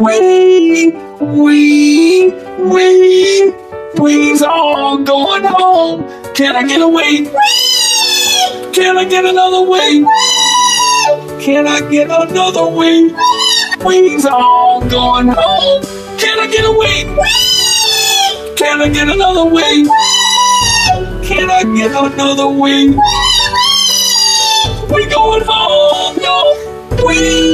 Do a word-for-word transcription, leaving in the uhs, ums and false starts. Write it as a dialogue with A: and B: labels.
A: We, we, we, we's all going home. Can I get a wing? Can I get another wing? Can I get another wing? We's all going home. Can I get a wing? Can I get another wing? Can I get another wing? We going home, yo. We